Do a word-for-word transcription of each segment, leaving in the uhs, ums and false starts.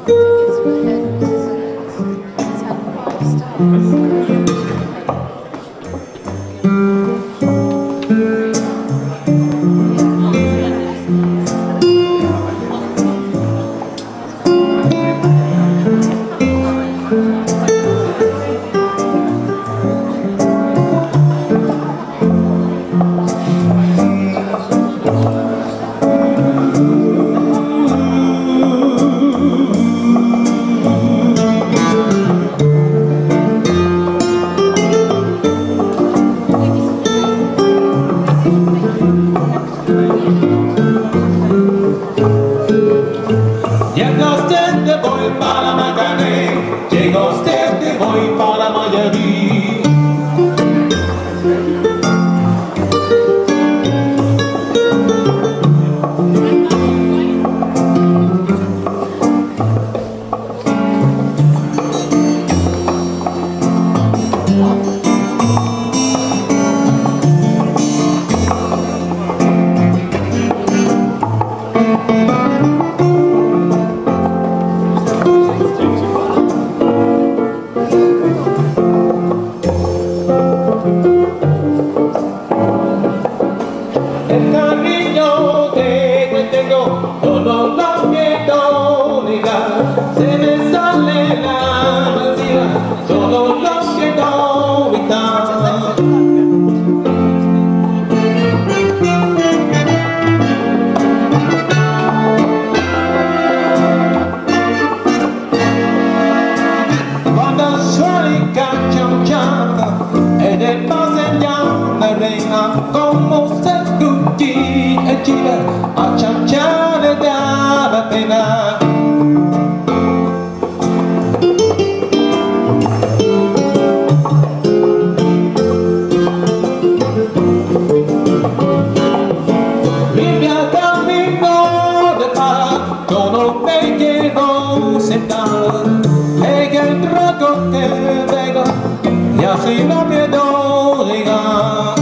Llega usted, te voy para Macané, llega usted, te voy para Mayarí. El cariño que tengo, yo no lo quiero negar. Se me sale la vacía, yo no lo quiero evitar. Cuando suena y cacha un chango, en el pase ya me reina como se en Chile, a chanchar le daba pena. Limpia camino de paz, yo no me quiero sentar en el trago que vengo y así no puedo llegar.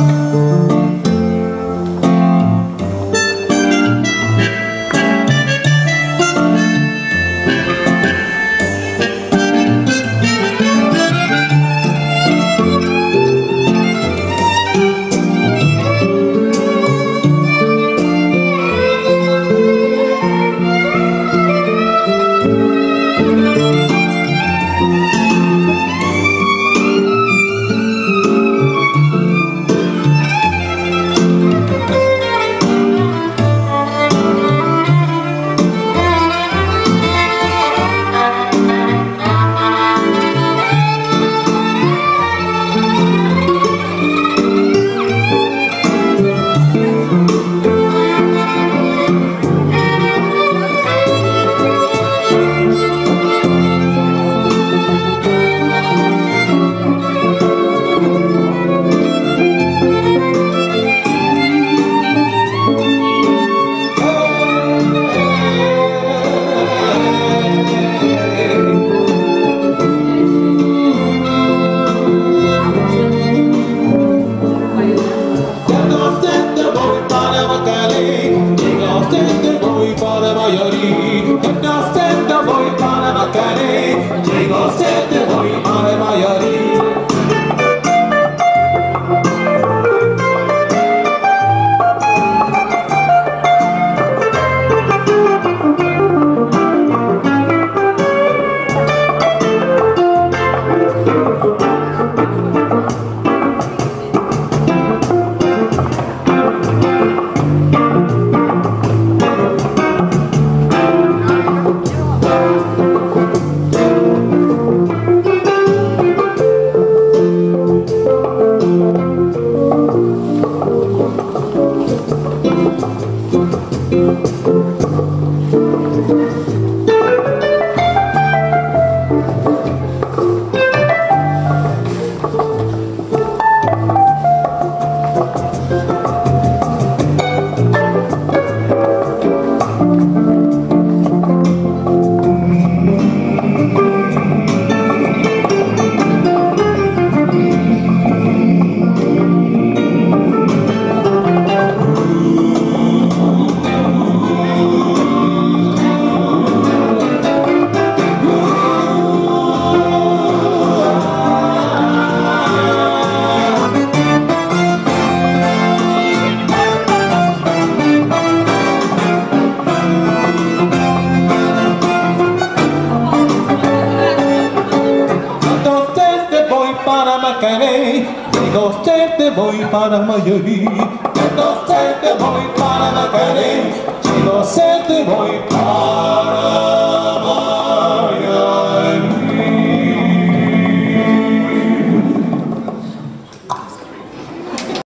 Macaré, digo sé te voy para Mayarí, entonces te voy para Macaré, digo sé